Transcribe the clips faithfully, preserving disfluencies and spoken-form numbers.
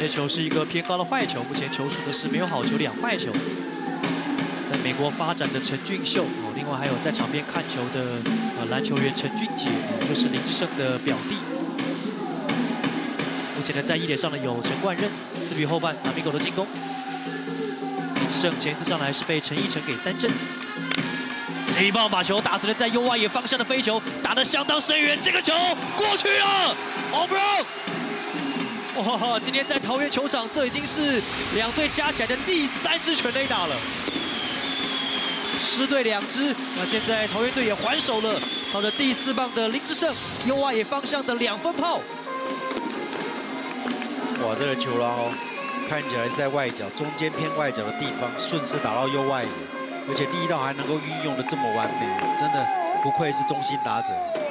这球是一个偏高的坏球，目前球数的是没有好球两坏球。在美国发展的陈俊秀哦，另外还有在场边看球的呃篮球员陈俊杰哦，就是林志胜的表弟。目前呢，在一垒上呢有陈冠任，四比后半马米狗的进攻。林志胜前一次上来是被陈奕晨给三振。 这一棒把球打成了在右外野方向的飞球，打得相当深远。这个球过去了 ，home run！ 哇，今天在桃园球场，这已经是两队加起来的第三支全垒打了。狮队两支，那现在桃园队也还手了，靠着第四棒的林志胜右外野方向的两分炮。 哇，这个球了哦，看起来是在外角中间偏外角的地方，顺势打到右外野。 而且力道还能够运用的这么完美，真的不愧是中心打者。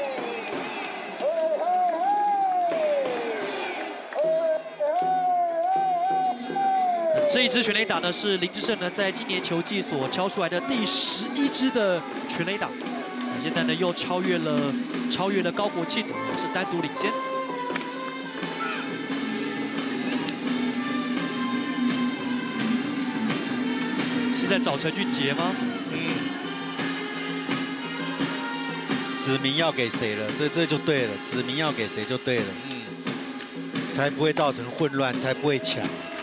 这一支全垒打呢，是林志胜呢在今年球季所敲出来的第十一支的全垒打。那现在呢又超越了超越了高国庆，是单独领先。 是在找陈俊杰吗？ 嗯，指名要给谁了？这这就对了，指名要给谁就对了。嗯，才不会造成混乱，才不会抢。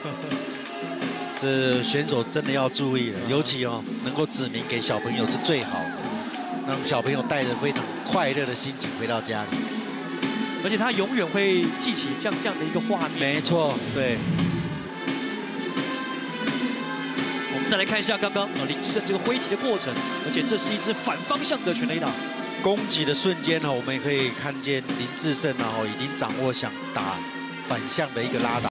这选手真的要注意了，尤其哦，能够指名给小朋友是最好的，让小朋友带着非常快乐的心情回到家里。 而且他永远会记起这样这样的一个画面。 没错，对。 再来看一下刚刚呃林志胜这个挥击的过程，而且这是一支反方向的全垒打。 攻击的瞬间呢，我们也可以看见林志胜啊，已经掌握想打反向的一个拉打。